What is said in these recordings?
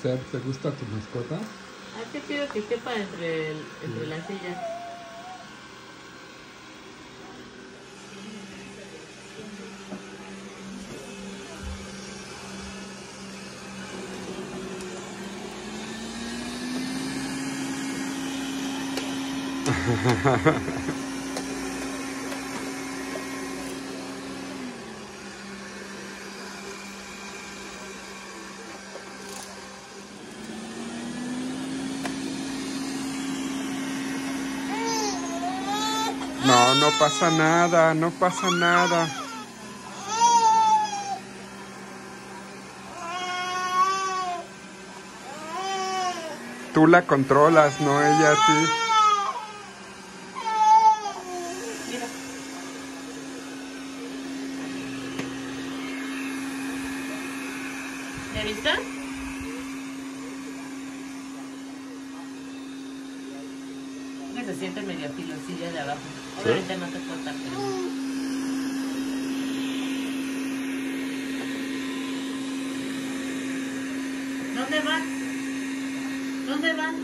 Ser, ¿te gusta tu mascota? ¿A qué quiero que quepa entre las sillas? No, no pasa nada, no pasa nada. Tú la controlas, no ella a ti. Mira. ¿Ya viste? Se siente medio filosilla de abajo. Obviamente no te corta, pero... ¿Dónde van? ¿Dónde van?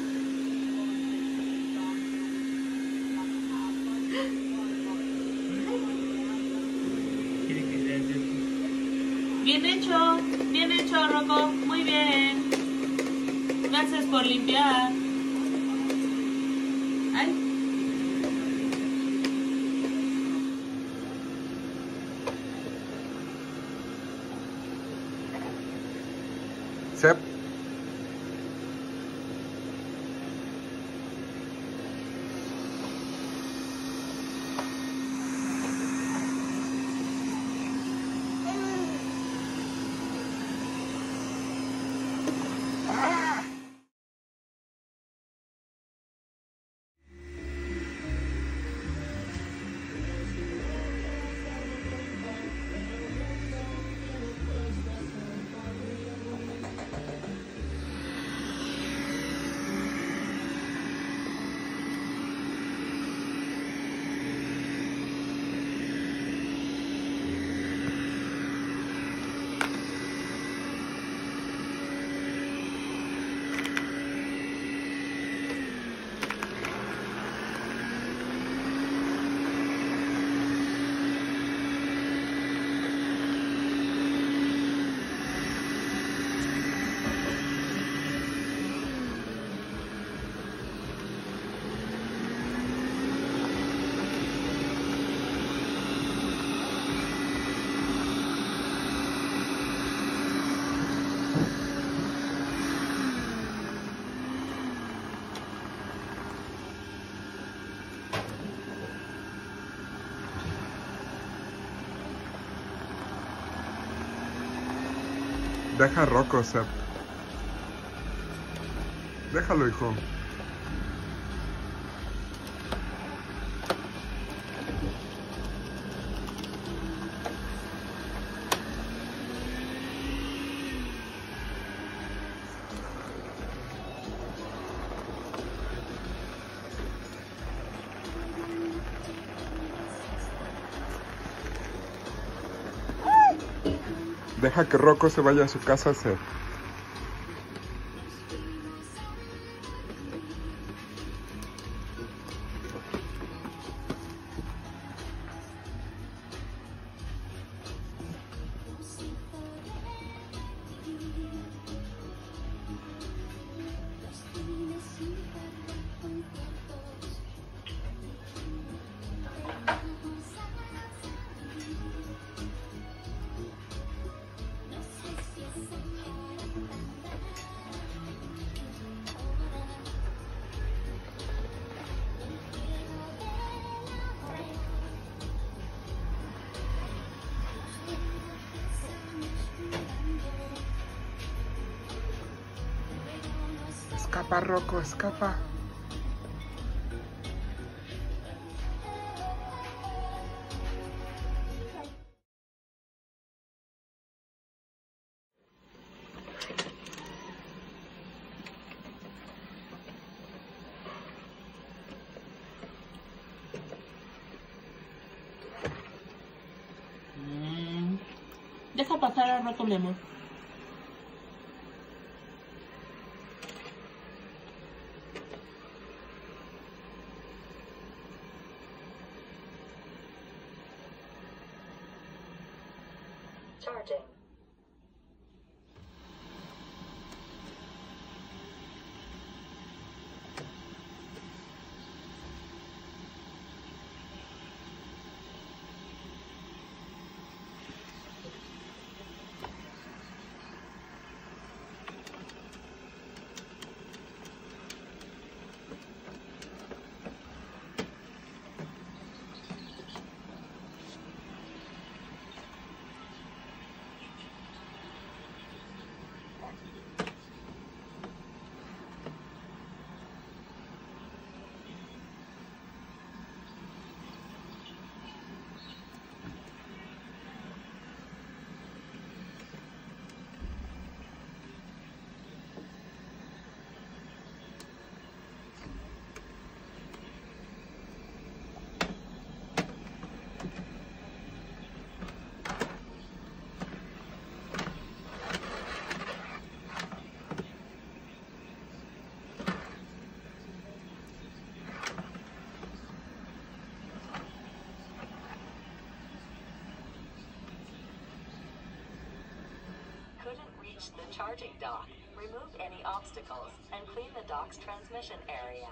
Bien hecho, Rocco. Muy bien. Gracias por limpiar. Ay. Sep. Deja a Rocco, Sep. Déjalo, hijo. Deja que Rocco se vaya a su casa, Sep. Escapa, Rocco, escapa. Deja pasar a Rocco, mi amor. reach the charging dock, remove any obstacles, and clean the dock's transmission area.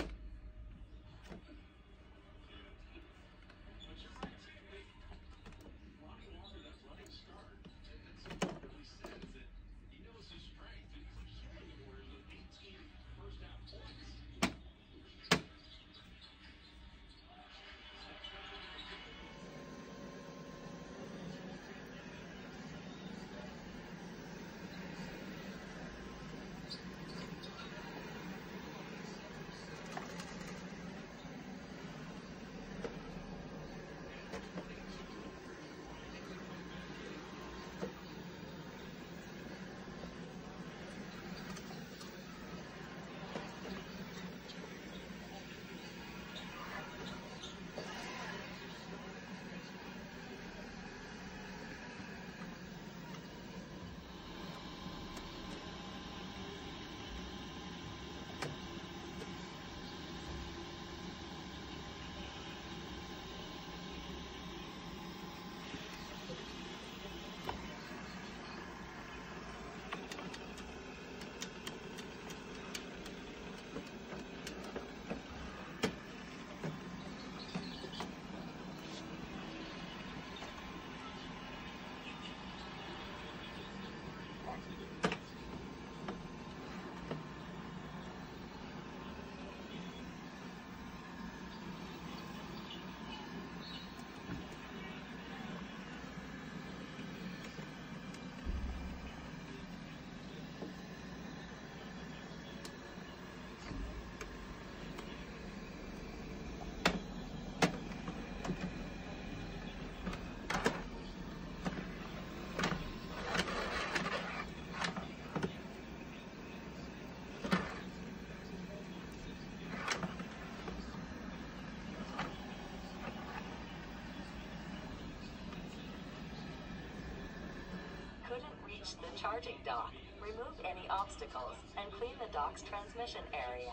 The charging dock, remove any obstacles, and clean the dock's transmission area.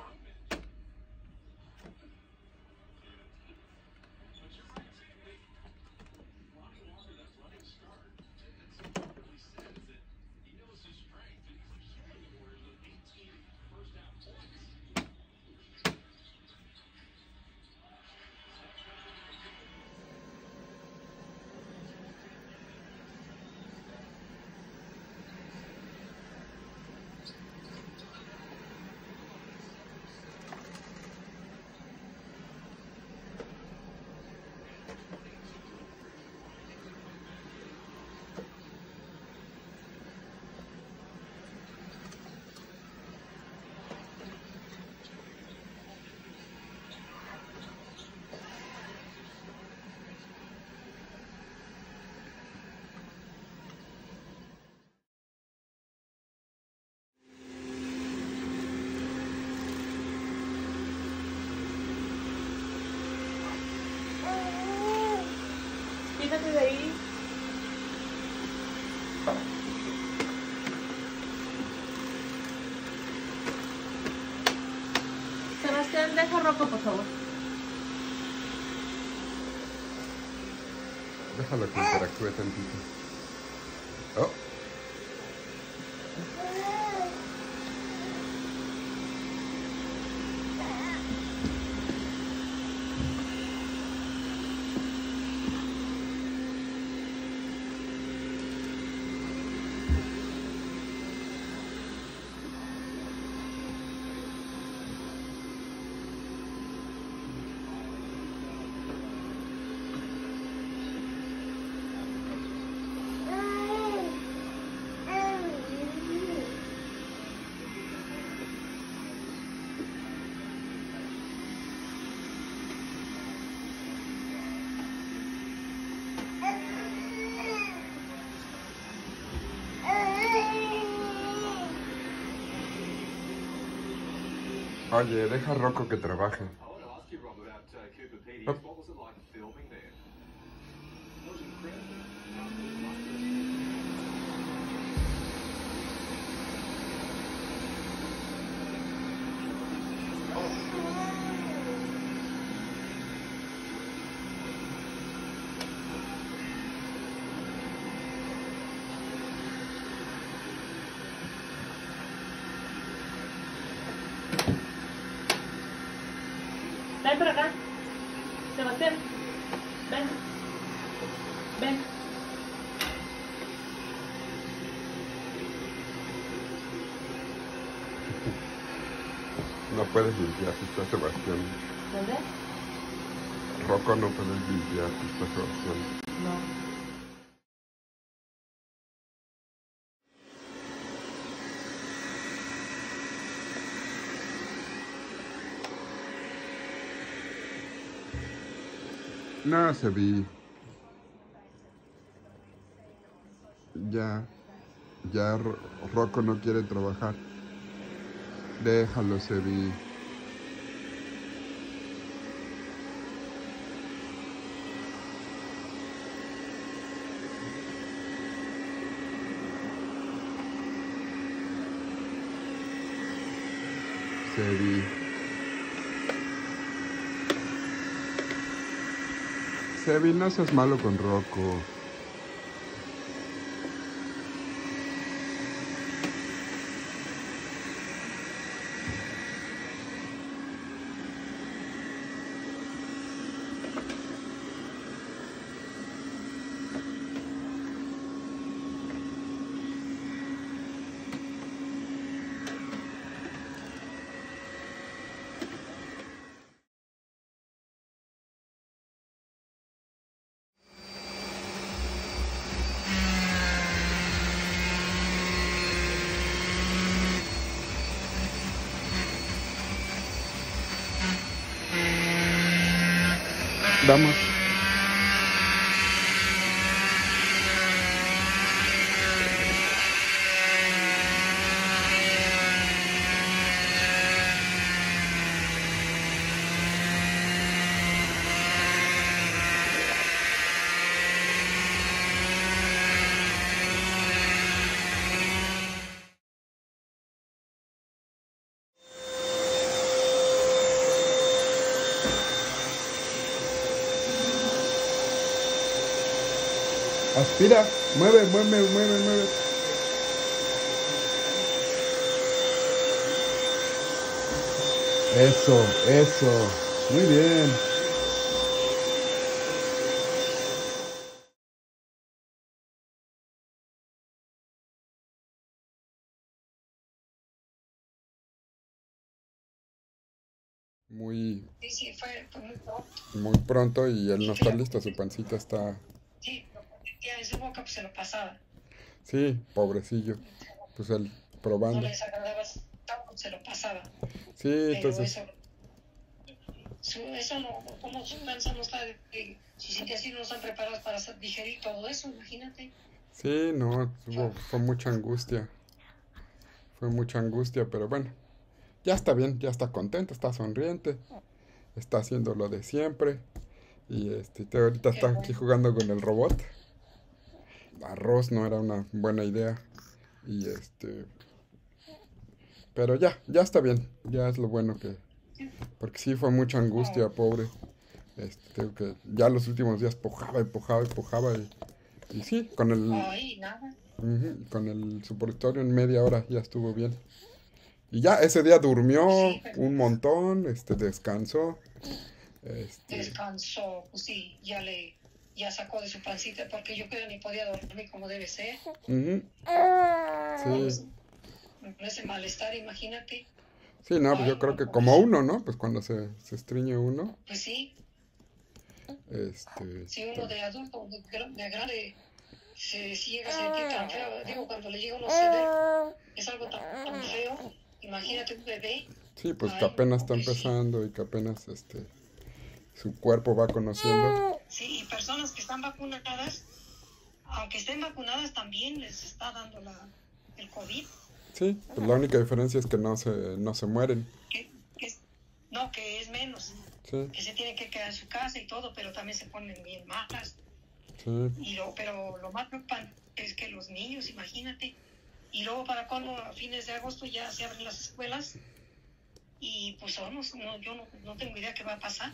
Fíjate de ahí. Sebastián, deja Rocco, por favor. Déjalo que interactúe tantito. Oh. Oye, deja a Rocco que trabaje. Oh. No puedes limpiar si está Sebastián. ¿Dónde? Rocco no puedes limpiar si está Sebastián. No. No, se vi. Ya Rocco no quiere trabajar. Déjalo, se vi. Sebi, no seas malo con Rocco. Vamos. Aspira, mueve. Eso. Muy bien. Sí, fue muy pronto. Muy pronto y él no está listo, su pancita está... Sí, ya en su boca pues se lo pasaba. Sí, pobrecillo. Pues él No probando. les agradaba, se lo pasaba. Sí, Pero entonces... eso no, como su panza no está, sus intestinos no están preparados para digerir todo eso, imagínate. Sí, no, fue mucha angustia. Fue mucha angustia, pero bueno. Ya está bien, ya está contento, está sonriente. Está haciendo lo de siempre. Y ahorita Qué está aquí bueno. jugando con el robot. Arroz no era una buena idea. Y pero ya está bien. Ya es lo bueno que... Porque sí fue mucha angustia, pobre. Tengo que ya los últimos días pujaba y sí, Ay, nada. con el supositorio en media hora ya estuvo bien. Y ya ese día durmió Sí, pero un montón, descansó. descansó, pues sí, ya sacó de su pancita, porque yo creo que ni podía dormir como debe ser. Ujú, sí, Con ese malestar, imagínate. sí, no, pues yo Ay, creo no, que como pobrecito. uno, ¿no? Pues cuando se estriñe uno, Pues sí, si uno pero- de adulto, de grande, si llega a sentir tan feo, digo, cuando le llega a uno ceder, es algo tan feo. Imagínate un bebé. sí, pues que Ay, no, apenas está pobrecito. empezando y que apenas su cuerpo va conociendo. Sí, y personas que están vacunadas, aunque estén vacunadas, también les está dando el COVID. Sí, pues la única diferencia es que no se mueren. No, que es menos. Sí, Que se tienen que quedar en su casa y todo, pero también se ponen bien malas. sí. Pero lo más preocupante es que los niños, imagínate. Y luego para cuando a fines de agosto ya se abren las escuelas y pues yo no tengo idea qué va a pasar.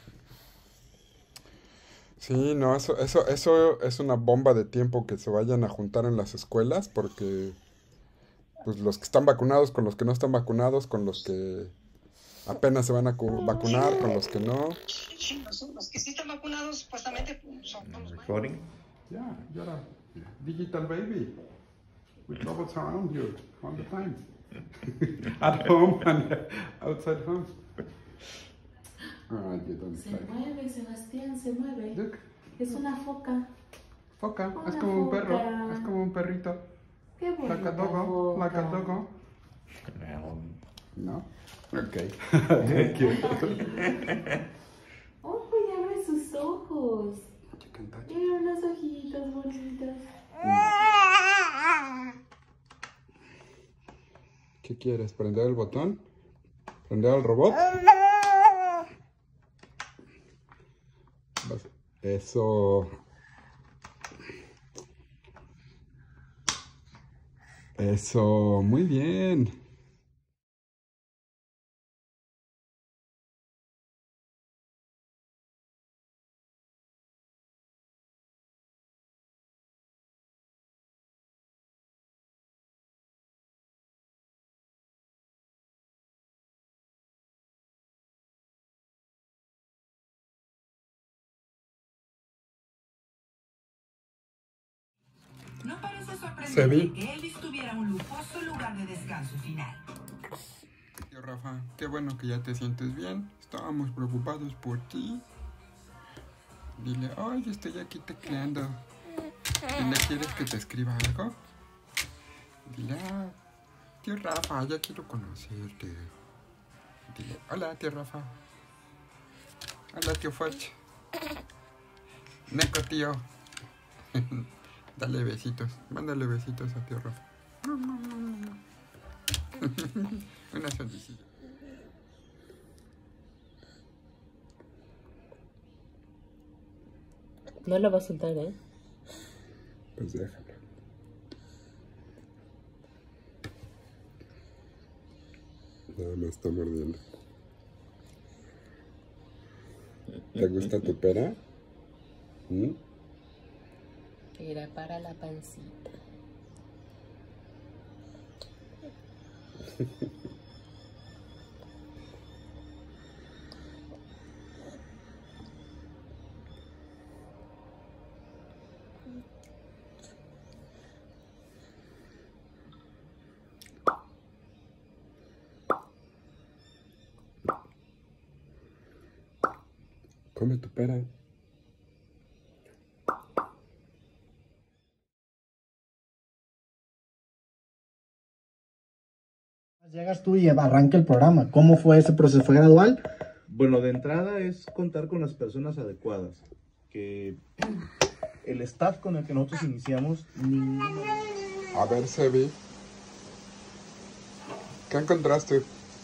Sí, no, eso es una bomba de tiempo que se vayan a juntar en las escuelas porque pues los que están vacunados con los que no están vacunados, con los que apenas se van a vacunar, con los que no. Sí, los que sí están vacunados supuestamente pues, son los más. Recording? Yeah, you're a digital baby with robots around you all the time. At home and outside home. Ah, you don't Se like. mueve, Sebastián, se mueve. Look. Es una foca. Foca, Una es como un perro, foca. es como un perrito. Qué bonita Like a doggo, foca. like a doggo. No? Okay. Thank you. Ojo, y abre sus ojos. You can touch it. Mira unos ojitos bonitos. ¿Qué quieres? ¿Prender el botón? ¿Prender al robot? Eso. Eso, muy bien. No parece Se sorprendente vi. que Elvis tuviera un lujoso lugar de descanso final. Tío Rafa, qué bueno que ya te sientes bien. Estábamos preocupados por ti. Dile, ay, estoy aquí tecleando. Dile, ¿quieres que te escriba algo? Dile, ah, tío Rafa, ya quiero conocerte. Dile, hola, tío Rafa. Hola, tío Foch. Neco, tío. Dale besitos. Mándale besitos a tío Rafa. Una sonrisilla. No lo va a soltar, ¿eh? Pues déjalo. Nada más está mordiendo. ¿Te gusta tu pera? ¿Mm? Era para la pancita. Come tu pera. Llegas tú y arranca el programa. ¿Cómo fue ese proceso? ¿Fue gradual? Bueno, de entrada es contar con las personas adecuadas. Que el staff con el que nosotros iniciamos, A ver, Sebi. ¿Qué encontraste?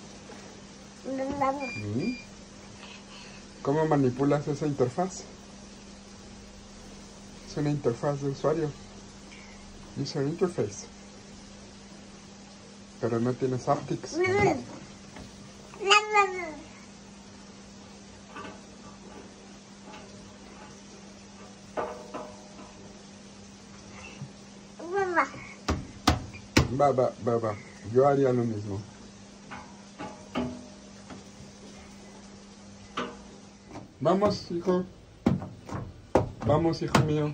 ¿Mm? ¿Cómo manipulas esa interfaz? Es una interfaz de usuario. User interface. Pero no tienes haptics. Va. Yo haría lo mismo. Vamos, hijo. Vamos, hijo mío.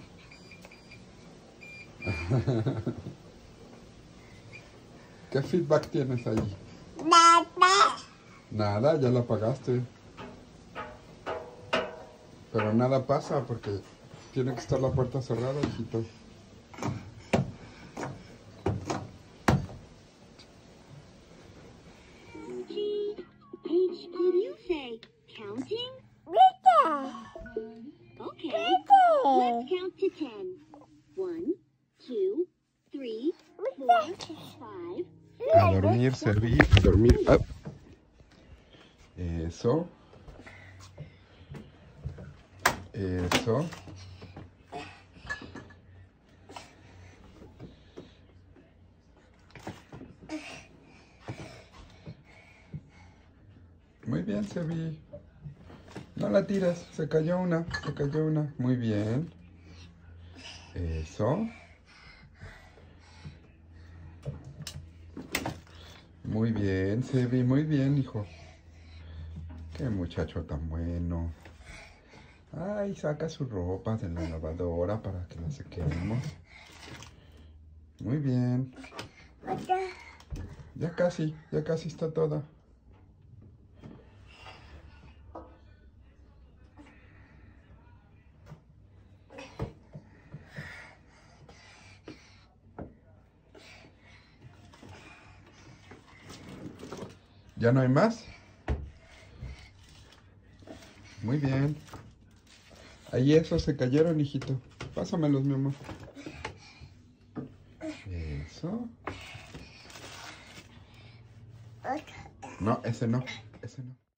¿Qué feedback tienes ahí? Nada, ya la pagaste. Pero nada pasa porque tiene que estar la puerta cerrada, hijito. H, what do you say? Counting? Okay. Let's count to 10. 1, 2, 3, 4, 5. A dormir, servir, dormir. Ah. Eso. Eso. Muy bien, Sebi. No la tiras, se cayó una. Muy bien. Eso. Muy bien, Sebi, muy bien, hijo. Qué muchacho tan bueno. Ay, saca su ropa de la lavadora para que la sequemos. Muy bien. Ya casi está toda. ¿Ya no hay más? Muy bien. Ahí esos se cayeron, hijito. Pásamelos, mi amor. Eso. No, ese no. Ese no.